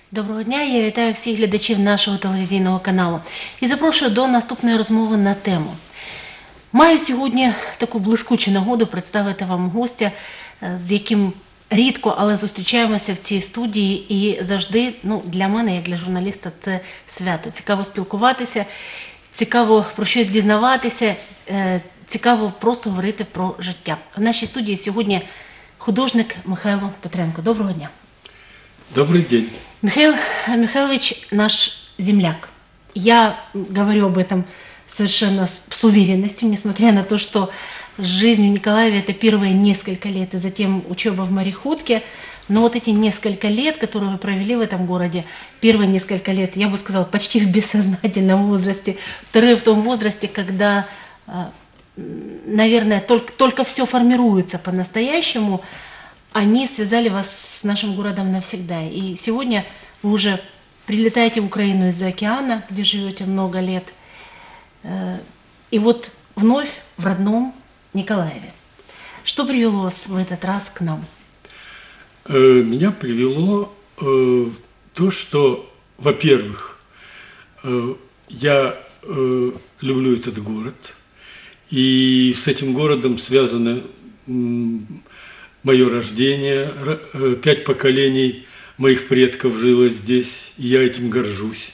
Доброго дня, я вітаю всіх глядачів нашого телевізійного каналу і запрошую до наступної розмови на тему. Маю сьогодні таку блискучу нагоду представити вам гостя, з яким рідко, але зустрічаємося в цій студії і завжди, для мене, як для журналіста, це свято. Цікаво спілкуватися, цікаво про щось дізнаватися, цікаво просто говорити про життя. В нашій студії сьогодні художник Михайло Петренко. Доброго дня. Добрый день. Михаил Михайлович наш земляк. Я говорю об этом совершенно с уверенностью, несмотря на то, что жизнь в Николаеве – это первые несколько лет, и затем учеба в мореходке. Но вот эти несколько лет, которые вы провели в этом городе, первые несколько лет, я бы сказала, почти в бессознательном возрасте, вторые в том возрасте, когда, наверное, только все формируется по-настоящему, они связали вас с нашим городом навсегда. И сегодня вы уже прилетаете в Украину из-за океана, где живете много лет. И вот вновь в родном Николаеве. Что привело вас в этот раз к нам? Меня привело то, что, во-первых, я люблю этот город, и с этим городом связано мое рождение, 5 поколений моих предков жило здесь, и я этим горжусь.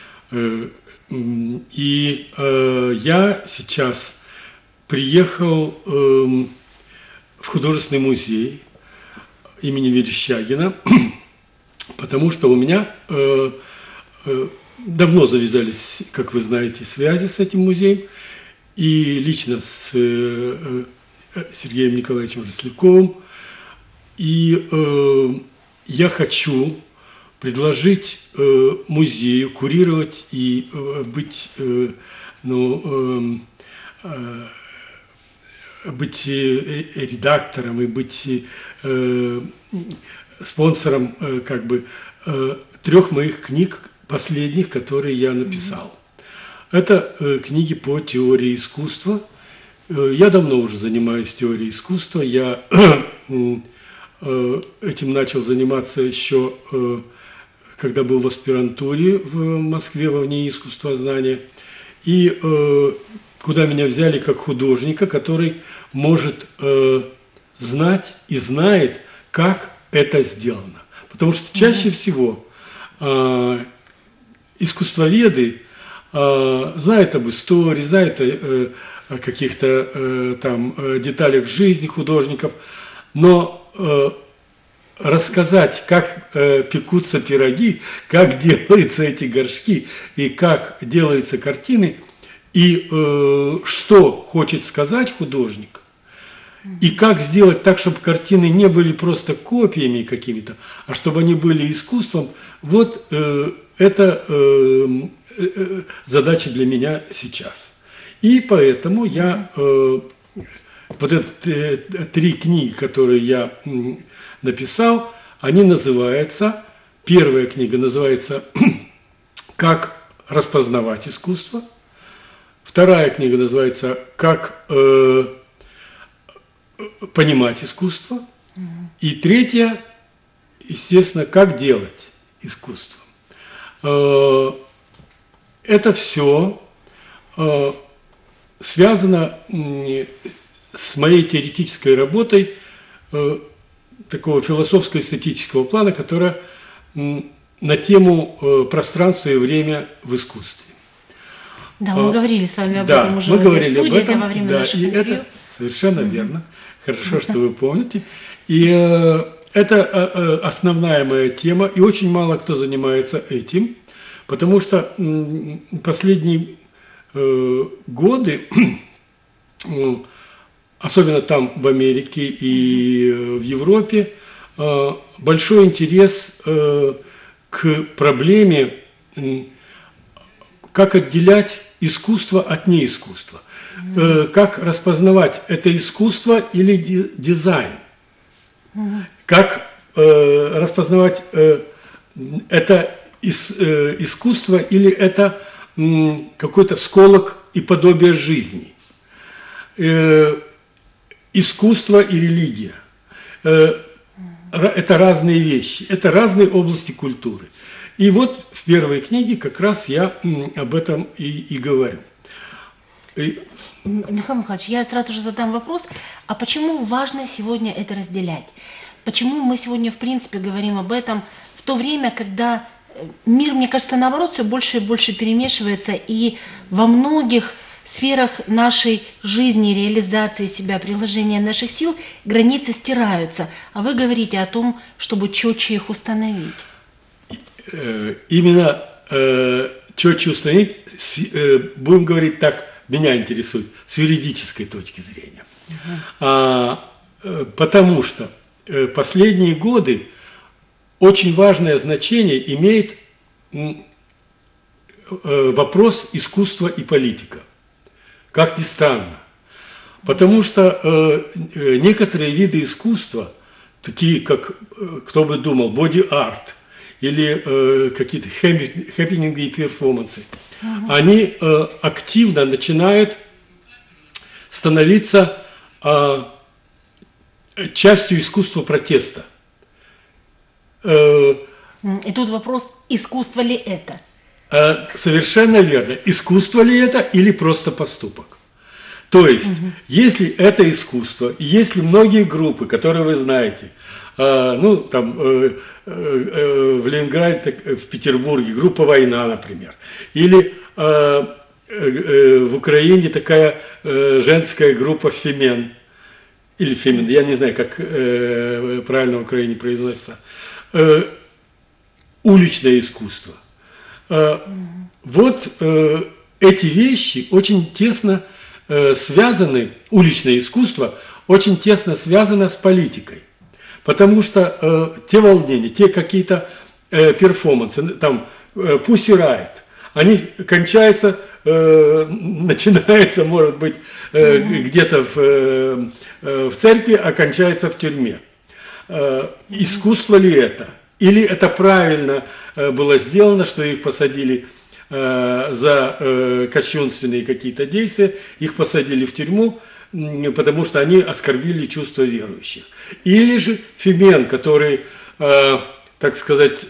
И я сейчас приехал в художественный музей имени Верещагина, потому что у меня давно завязались, как вы знаете, связи с этим музеем, и лично с Сергеем Николаевичем Росляковым. И я хочу предложить музею курировать и быть редактором и быть спонсором 3 моих книг последних, которые я написал. Это книги по теории искусства. Я давно уже занимаюсь теорией искусства. Я этим начал заниматься еще, когда был в аспирантуре в Москве, во ВНИИ искусствознания. И куда меня взяли как художника, который может знать и знает, как это сделано. Потому что чаще всего искусствоведы знают об истории, знают о каких-то там деталях жизни художников, но рассказать, как пекутся пироги, как делаются эти горшки и как делаются картины, и что хочет сказать художник, и как сделать так, чтобы картины не были просто копиями какими-то, а чтобы они были искусством, вот это задача для меня сейчас. И поэтому я вот эти 3 книги, которые я написал, они называются, первая книга называется «Как распознавать искусство», вторая книга называется «Как понимать искусство», и третья, естественно, «Как делать искусство». Это все связано с моей теоретической работой такого философско-эстетического плана, которая на тему пространства и время в искусстве. Да, мы говорили с вами об этом уже в этой студии, во время нашего интервью. Это совершенно верно. Хорошо, что вы помните. И это основная моя тема, и очень мало кто занимается этим, потому что последние годы, особенно там в Америке и в Европе, большой интерес к проблеме, как отделять искусство от неискусства, как распознавать это искусство или дизайн, как распознавать это искусство или это какой-то сколок и подобие жизни. Искусство и религия. это разные вещи, это разные области культуры. И вот в первой книге как раз я об этом и говорю. Михаил Михайлович, я сразу же задам вопрос, а почему важно сегодня это разделять? Почему мы сегодня, в принципе, говорим об этом в то время, когда мир, мне кажется, наоборот, все больше и больше перемешивается, и во многих сферах нашей жизни, реализации себя, приложения наших сил границы стираются, а вы говорите о том, чтобы четче их установить. Именно четче установить, будем говорить так, меня интересует, с юридической точки зрения. Потому что последние годы очень важное значение имеет вопрос искусства и политика. Как ни странно. Потому что некоторые виды искусства, такие как, кто бы думал, боди-арт или какие-то хэппининги и перформансы, они активно начинают становиться частью искусства протеста. И тут вопрос, искусство ли это? Совершенно верно. Искусство ли это или просто поступок? То есть, если это искусство, и если многие группы, которые вы знаете, в Ленинграде, в Петербурге, группа «Война», например, или в Украине такая женская группа «Фемен», или «Фемен», я не знаю, как правильно в Украине произносится, уличное искусство. Вот эти вещи очень тесно связаны, уличное искусство очень тесно связано с политикой. Потому что те волнения, те какие-то перформансы, там Pussy Riot, они кончаются, начинается, может быть, где-то в церкви, а кончается в тюрьме. Искусство ли это? Или это правильно было сделано, что их посадили за кощунственные какие-то действия, их посадили в тюрьму, потому что они оскорбили чувства верующих. Или же Фемен, который, так сказать,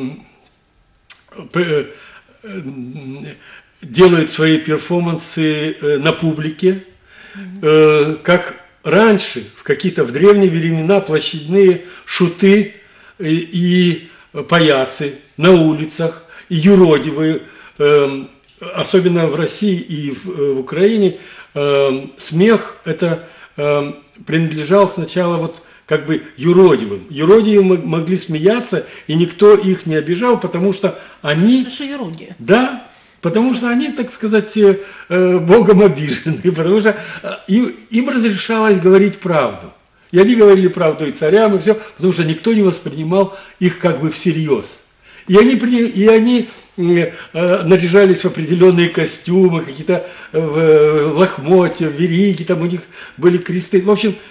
делает свои перформансы на публике, как раньше, в древние времена, площадные шуты и паяцы на улицах, и юродивые, особенно в России и в Украине, смех это принадлежал сначала вот как бы юродивым. Юродивые могли смеяться, и никто их не обижал, потому что они... Это что юродие? Да, потому что они, так сказать, Богом обижены, потому что им разрешалось говорить правду. И они говорили правду и царям, и все, потому что никто не воспринимал их как бы всерьез. И они наряжались в определенные костюмы, какие-то лохмотья, вериги, там у них были кресты. В общем,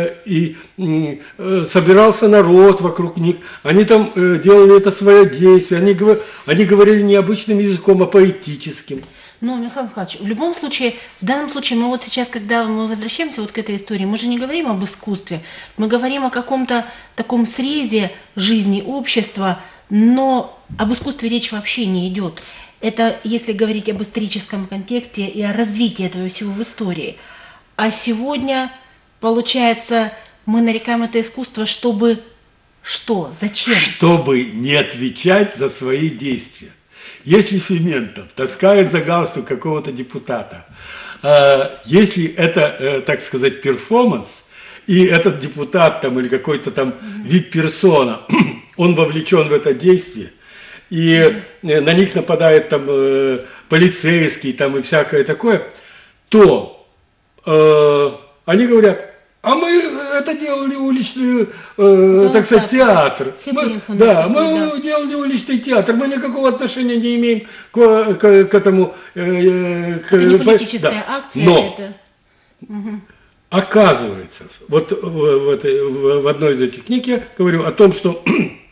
собирался народ вокруг них. Они там делали это свое действие. Они говорили не обычным языком, а поэтическим. Но, Михаил Михайлович, в любом случае, в данном случае мы вот сейчас, когда мы возвращаемся вот к этой истории, мы же не говорим об искусстве, мы говорим о каком-то таком срезе жизни общества, но об искусстве речь вообще не идет. Это если говорить об историческом контексте и о развитии этого всего в истории. А сегодня, получается, мы нарекаем это искусство, чтобы что? Зачем? Чтобы не отвечать за свои действия. Если Фементов таскает за галстук какого-то депутата, если это, так сказать, перформанс, и этот депутат там, или какой-то там вип-персона, он вовлечен в это действие, и на них нападает там полицейский там, и всякое такое, то они говорят: а мы это делали уличный, так сказать, театр. Мы делали уличный театр. Мы никакого отношения не имеем к этому. Это не политическая акция. Но это... оказывается, вот в одной из этих книг я говорю о том, что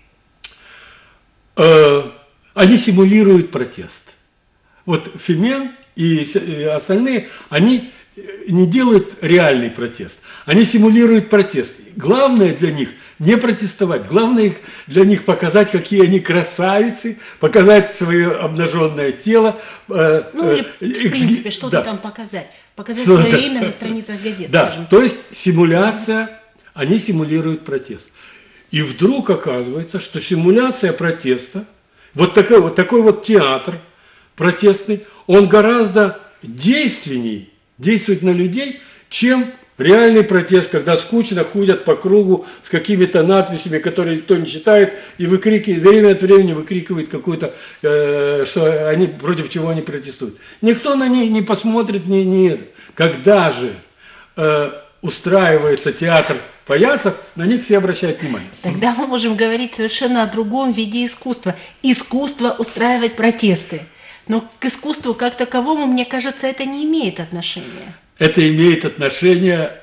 они симулируют протест. Вот Фемен и остальные, они не делают реальный протест, они симулируют протест. Главное для них не протестовать, главное для них показать, какие они красавицы, показать свое обнаженное тело. Ну, или, в принципе, что-то да. там показать. Показать Что-то. свое имя на страницах газет, Да, скажем. то есть симуляция, они симулируют протест. И вдруг оказывается, что симуляция протеста, вот такой вот театр протестный, он гораздо действенней, действует на людей, чем реальный протест, когда скучно ходят по кругу с какими-то надписями, которые никто не читает, и время от времени выкрикивает какую-то, что они против чего они протестуют. Никто на них не посмотрит, Когда же устраивается театр паяцев, на них все обращают внимание. Тогда мы можем говорить совершенно о другом виде искусства. Искусство устраивать протесты. Но к искусству как таковому, мне кажется, это не имеет отношения. Это имеет отношение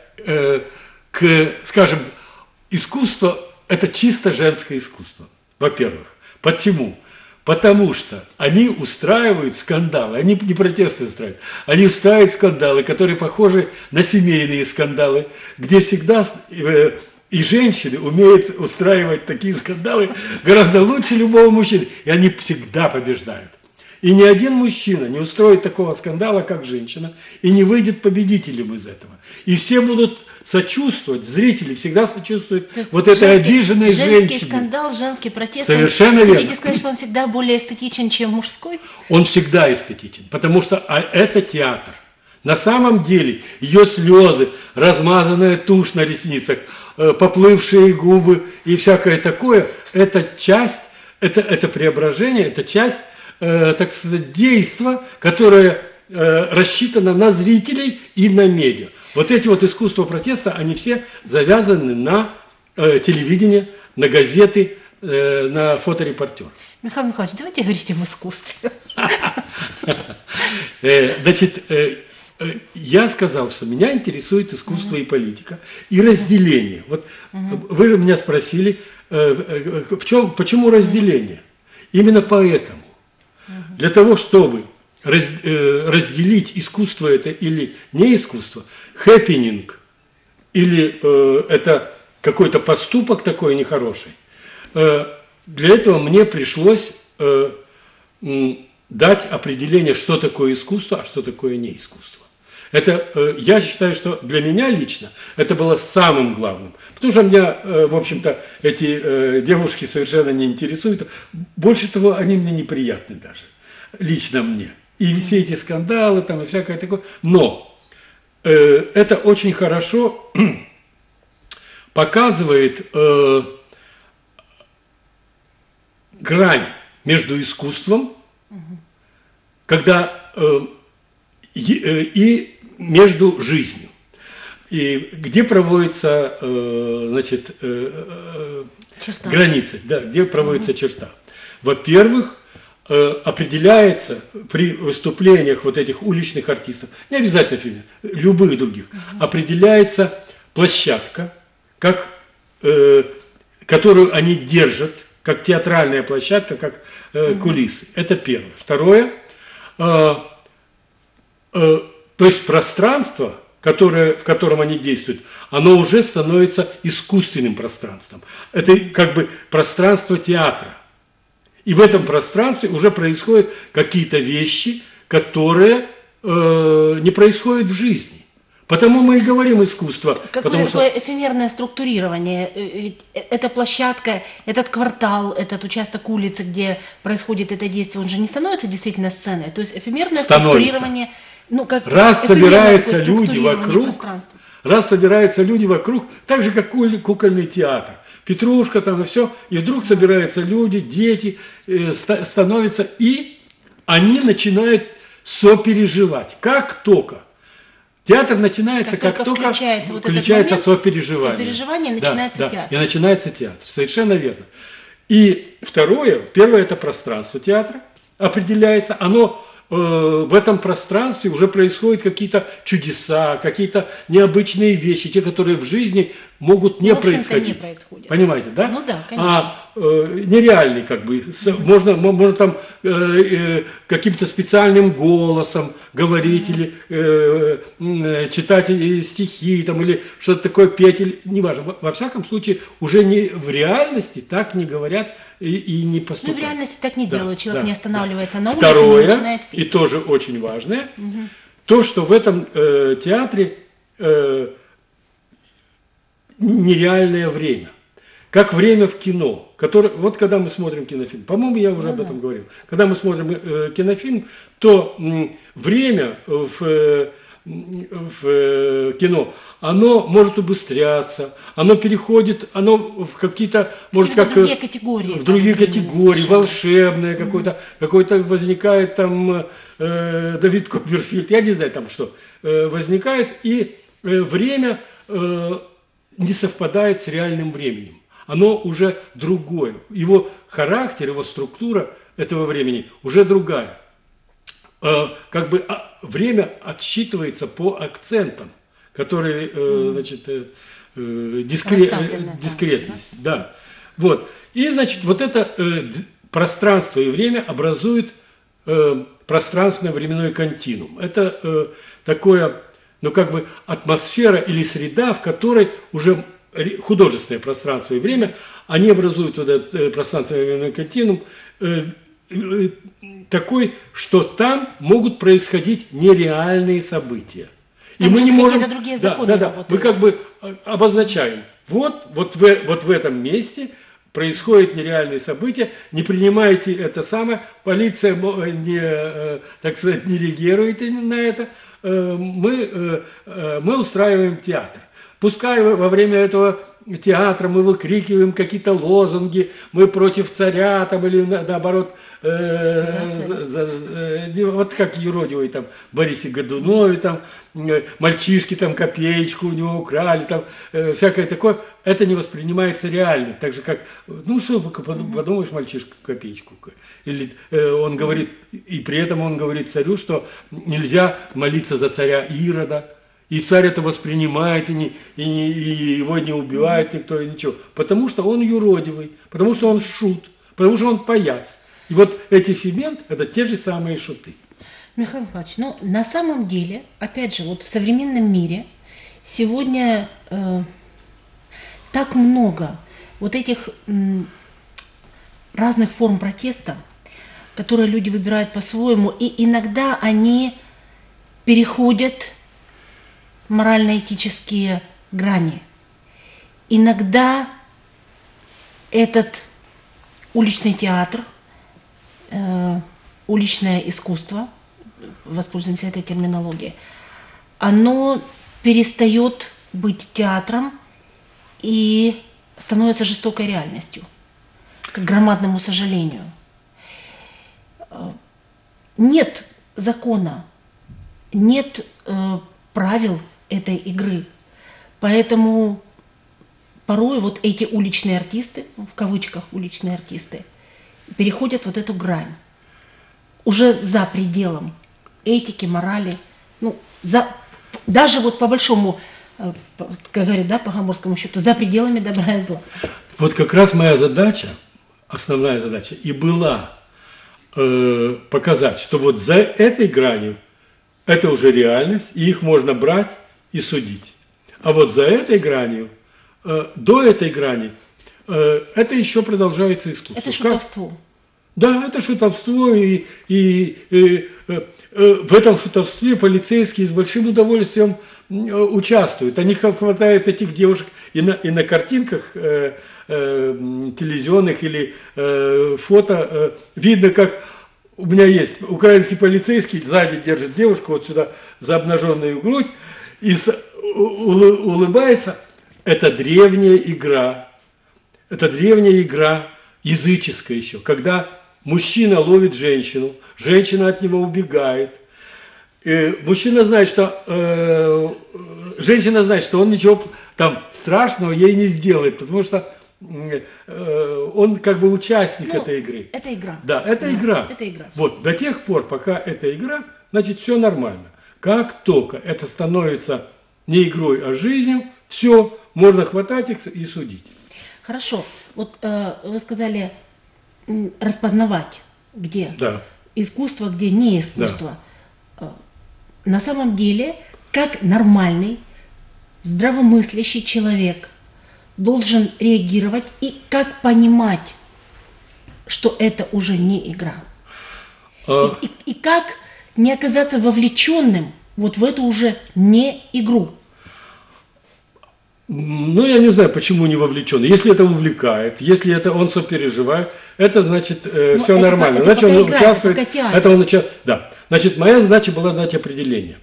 к, скажем, искусство – это чисто женское искусство, во-первых. Почему? Потому что они устраивают скандалы, они не протесты устраивают, они устраивают скандалы, которые похожи на семейные скандалы, где всегда и женщины умеют устраивать такие скандалы гораздо лучше любого мужчины, и они всегда побеждают. И ни один мужчина не устроит такого скандала, как женщина, и не выйдет победителем из этого. И все будут сочувствовать, зрители всегда сочувствуют вот этой обиженной женщине. Женский скандал, женский протест. Совершенно верно. Хотите сказать, что он всегда более эстетичен, чем мужской? Он всегда эстетичен, потому что это театр. На самом деле ее слезы, размазанная тушь на ресницах, поплывшие губы и всякое такое, это часть, это преображение, это часть, так сказать, действа, которое рассчитано на зрителей и на медиа. Вот эти вот искусства протеста, они все завязаны на телевидение, на газеты, на фоторепортеров. Михаил Михайлович, давайте говорить об искусстве. Значит, я сказал, что меня интересует искусство и политика, и разделение. Вот вы меня спросили, почему разделение? Именно поэтому. Для того, чтобы разделить искусство это или не искусство, хэппининг или это какой-то поступок такой нехороший, для этого мне пришлось дать определение, что такое искусство, а что такое не искусство. Это, я считаю, что для меня лично это было самым главным. Потому что меня, в общем-то, эти девушки совершенно не интересуют. Больше того, они мне неприятны даже. Лично мне. И все эти скандалы там и всякое такое. Но это очень хорошо показывает грань между искусством, когда и между жизнью. И где проводится, значит, границы, да, где проводится черта. Во-первых, определяется при выступлениях вот этих уличных артистов, не обязательно фильмов, любых других, определяется площадка, как, которую они держат, как театральная площадка, как кулисы. Это первое. Второе, то есть пространство, в котором они действуют, оно уже становится искусственным пространством. Это как бы пространство театра. И в этом пространстве уже происходят какие-то вещи, которые не происходят в жизни. Потому мы и говорим искусство. Какое такое эфемерное структурирование? Ведь эта площадка, этот квартал, этот участок улицы, где происходит это действие, он же не становится действительно сценой. То есть эфемерное структурирование... Ну, как раз собираются люди вокруг, так же, как кукольный театр. Петрушка там и все, и вдруг собираются люди, дети, становятся, и они начинают сопереживать. Как только театр начинается, как только включается сопереживание. Сопереживание, начинается театр. И начинается театр, совершенно верно. И второе, первое это пространство театра определяется, оно в этом пространстве уже происходят какие-то чудеса, какие-то необычные вещи, те, которые в жизни могут не в общем-то, происходить. не происходят. Понимаете, да? Ну да, конечно. Нереальный как бы. Можно там каким-то специальным голосом говорить или читать стихи там, или что-то такое петь, или, неважно. Во всяком случае, уже не в реальности так не говорят и не Ну, поступают. в реальности так не Да, делают. Человек да, не останавливается на улице, Второе, не начинает и петь. тоже очень важное, то, что в этом театре нереальное время. Как время в кино. Вот когда мы смотрим кинофильм, по-моему, я уже об этом говорил. Когда мы смотрим кинофильм, то время в кино, оно может убыстряться, оно переходит, оно в какие-то, может, Какие-то как другие категории, в другие там, категории, совершенно. волшебное какое-то возникает там Давид Копперфильд, я не знаю там что, возникает, и время не совпадает с реальным временем. Оно уже другое. Его характер, его структура этого времени уже другая. Как бы время отсчитывается по акцентам, которые, значит, дискретность. Да. Вот. И, значит, вот это пространство и время образует пространственно-временной континуум. Это такое, ну, как бы атмосфера или среда, в которой уже художественное пространство и время, они образуют вот этот пространственно-временной континуум, такой, что там могут происходить нереальные события. Там же какие-то другие законы работают. Мы как бы обозначаем, вот в этом месте происходят нереальные события, не принимайте это самое, полиция не, так сказать, не реагирует на это, мы устраиваем театр. Пускай во время этого театра мы выкрикиваем какие-то лозунги, мы против царя там, или наоборот, вот как юродивый там Борисе Годунове, там, мальчишки там копеечку у него украли, там, всякое такое, это не воспринимается реально. Так же как, ну что подумаешь, мальчишка копеечку. Или он говорит, и при этом он говорит царю, что нельзя молиться за царя Ирода. И царь это воспринимает, и его не убивает никто, и ничего. Потому что он юродивый, потому что он шут, потому что он паяц. И вот эти фемен – это те же самые шуты. Михаил Михайлович, ну, на самом деле, опять же, вот в современном мире сегодня так много вот этих разных форм протеста, которые люди выбирают по-своему, и иногда они переходят морально-этические грани. Иногда этот уличный театр, уличное искусство, воспользуемся этой терминологией, оно перестает быть театром и становится жестокой реальностью, к громадному сожалению. Нет закона, нет правил этой игры. Поэтому порой вот эти уличные артисты, в кавычках уличные артисты, переходят вот эту грань. Уже за пределом этики, морали. Ну, даже вот по большому, как говорят, да, по гоморскому счету, за пределами добра и зла. Вот как раз моя задача, основная задача и была показать, что вот за этой гранью это уже реальность, и их можно брать и судить. А вот за этой гранью, до этой грани, это еще продолжается искусство. Это шутовство. Да, это шутовство, и в этом шутовстве полицейские с большим удовольствием участвуют. Они хватают этих девушек и на картинках телевизионных или фото. Видно, как у меня есть украинский полицейский, сзади держит девушку вот сюда за обнаженную грудь и улыбается. Это древняя игра. Это древняя игра, языческая еще, когда мужчина ловит женщину, женщина от него убегает. Мужчина знает, что женщина знает, что он ничего там страшного ей не сделает, потому что он как бы участник этой игры. Это игра. Да, это игра. Это игра. Вот, до тех пор, пока это игра, значит, все нормально. Как только это становится не игрой, а жизнью, все, можно хватать их и судить. Хорошо. Вот вы сказали распознавать, где Да. искусство, где не искусство. На самом деле, как нормальный, здравомыслящий человек должен реагировать и как понимать, что это уже не игра. И как не оказаться вовлеченным вот в эту уже не игру. Ну, я не знаю, почему не вовлечен. Если это увлекает, если это он сопереживает, это значит все это нормально. это Значит, он игра, участвует. это театр. Это он участвует. Да. Значит, моя задача была дать определение.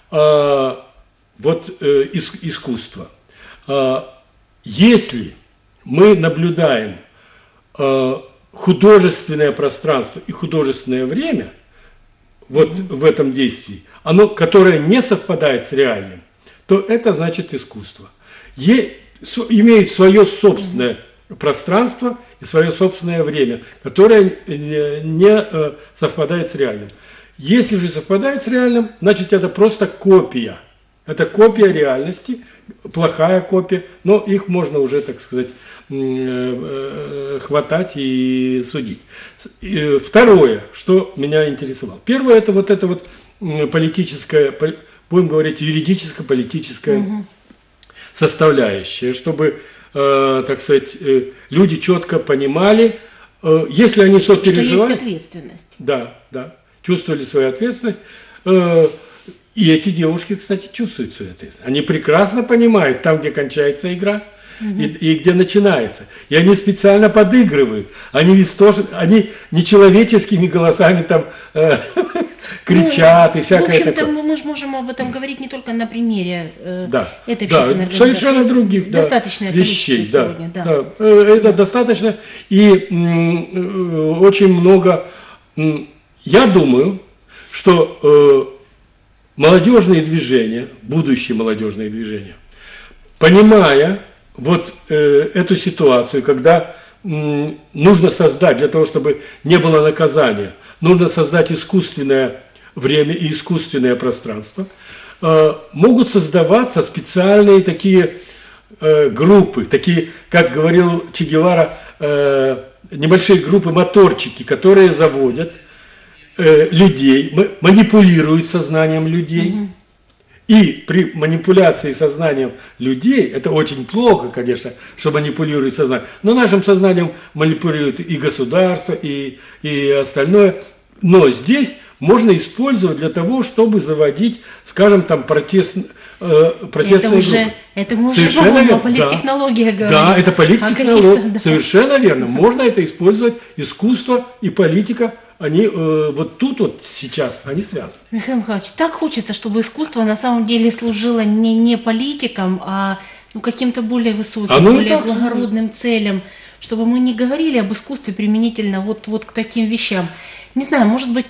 Искусство. Если мы наблюдаем художественное пространство и художественное время вот в этом действии, оно, которое не совпадает с реальным, то это значит искусство. Имеют свое собственное пространство и свое собственное время, которое не совпадает с реальным. Если же совпадает с реальным, значит это просто копия. Это копия реальности, плохая копия, но их можно уже, так сказать, хватать и судить. Второе, что меня интересовало. Первое, это вот политическое, будем говорить, юридическо-политическое составляющая, чтобы, так сказать, люди четко понимали, если они что переживают. Что есть ответственность. Да, чувствовали свою ответственность. И эти девушки, кстати, чувствуют свою ответственность. Они прекрасно понимают там, где кончается игра, и где начинается. И они специально подыгрывают. Они нечеловеческими голосами там кричат и всякое такое. В общем-то, мы же можем об этом говорить не только на примере этой общественной организации. Совершенно других достаточное вещей. Сегодня, это достаточно. И очень много... Я думаю, что молодежные движения, будущие молодежные движения, понимая вот эту ситуацию, когда нужно создать, для того, чтобы не было наказания, нужно создать искусственное время и искусственное пространство, могут создаваться специальные такие группы, такие, как говорил Че Гевара, небольшие группы, моторчики, которые заводят людей, манипулируют сознанием людей. И при манипуляции сознанием людей, это очень плохо, конечно, что манипулируют сознанием, но нашим сознанием манипулируют и государство, и остальное. Но здесь можно использовать для того, чтобы заводить, скажем, там протестные группы. Это мы уже о политтехнологиях говорим. Да, это политтехнология. Совершенно верно. Можно это использовать. Искусство и политика, они вот тут вот сейчас, они связаны. Михаил Михайлович, так хочется, чтобы искусство на самом деле служило не политикам, а каким-то более высоким, более благородным целям, чтобы мы не говорили об искусстве применительно вот к таким вещам. Не знаю, может быть,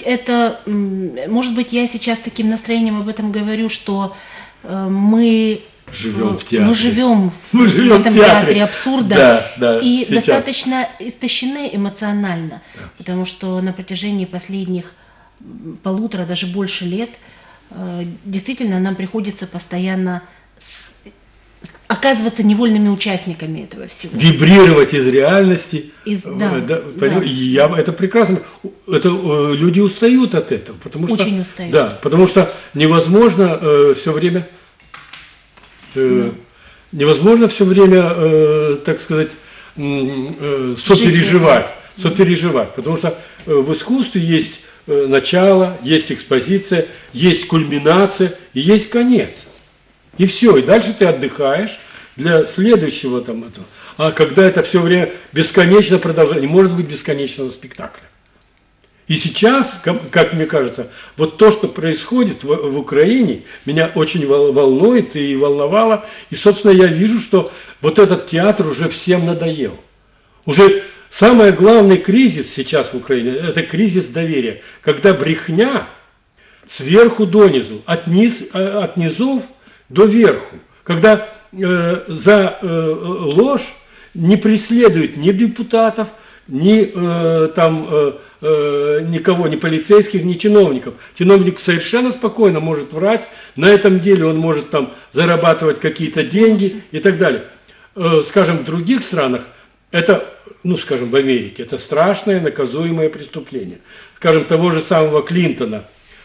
я сейчас таким настроением об этом говорю, что мы живем в этом театре абсурда и сейчас достаточно истощены эмоционально, потому что на протяжении последних 1,5, даже больше лет действительно нам приходится постоянно оказываться невольными участниками этого всего. Вибрировать из реальности. Это прекрасно. Люди устают от этого. Очень устают. Да, потому что невозможно все время, так сказать, сопереживать. Потому что в искусстве есть начало, есть экспозиция, есть кульминация и есть конец. И все, и дальше ты отдыхаешь для следующего там этого. А когда это все время бесконечно продолжается, не может быть бесконечного спектакля. И сейчас, как мне кажется, вот то, что происходит в Украине, меня очень волнует и волновало. И, собственно, я вижу, что вот этот театр уже всем надоел. Уже самый главный кризис сейчас в Украине – это кризис доверия. Когда брехня сверху донизу, от низов до верху, когда за ложь не преследуют ни депутатов, ни никого, ни полицейских, ни чиновников. Чиновник совершенно спокойно может врать, на этом деле он может там зарабатывать какие-то деньги и так далее. Скажем, в других странах это, скажем, в Америке, это страшное наказуемое преступление. Скажем, того же самого Клинтона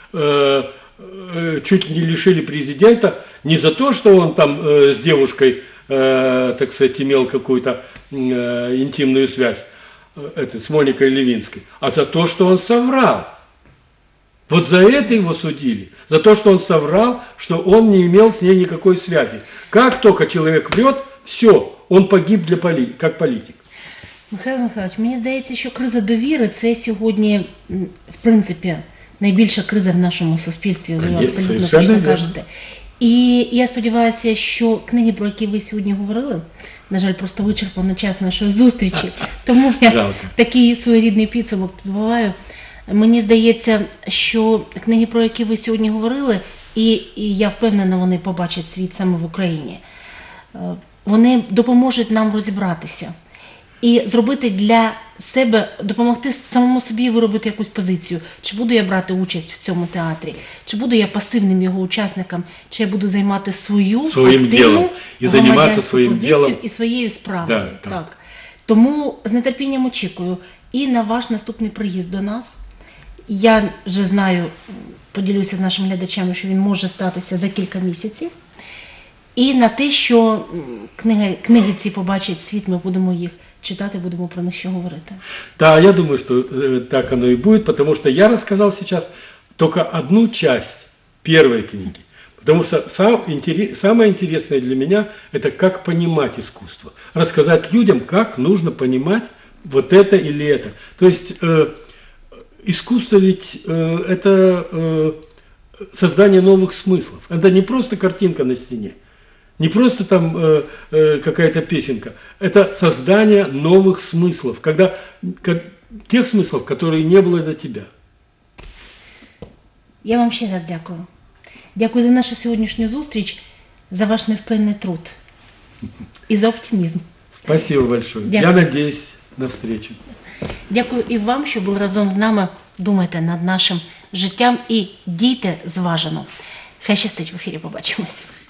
чуть не лишили президента не за то, что он там с девушкой, так сказать, имел какую-то интимную связь, с Моникой Левинской, а за то, что он соврал. Вот за это его судили, за то, что он соврал, что он не имел с ней никакой связи. Как только человек врет, все, он погиб как політик. Михайло Михайлович, мені здається, що криза довіри – це сьогодні, в принципі, найбільша криза в нашому суспільстві, ви абсолютно точно кажете. І я сподіваюся, що книги, про які ви сьогодні говорили, на жаль, просто вичерпано час нашої зустрічі, тому я такий своєрідний підсумок підбиваю. Мені здається, що книги, про які ви сьогодні говорили, і я впевнена, вони побачать світ саме в Україні, вони допоможуть нам розібратися і зробити для себе, допомогти самому собі виробити якусь позицію. Чи буду я брати участь в цьому театрі, чи буду я пасивним його учасником, чи я буду займати свою активну громадянську позицію і своєю справою. Так. Тому з нетерпінням очікую і на ваш наступний приїзд до нас. Я вже знаю, поділюся з нашими глядачами, що він може статися за кілька місяців. І на те, що книги ці побачать світ, ми будемо їх читать, будем про них еще говорить. Да, я думаю, что так оно и будет, потому что я рассказал сейчас только одну часть первой книги. Потому что самое интересное для меня – это как понимать искусство. Рассказать людям, как нужно понимать вот это или это. То есть искусство ведь это создание новых смыслов. Это не просто картинка на стене. Не просто там какая-то песенка, это создание новых смыслов, тех смыслов, которые не было до тебя. Я вам ще раз дякую. Дякую за нашу сьогоднішню зустріч, за ваш невпинний труд і за оптимізм. Спасибо большое. Дякую. Я надеюсь на встречу. Дякую і вам, що були разом з нами. Думайте над нашим життям і дійте зважено. Хай щастить, в ефірі побачимось.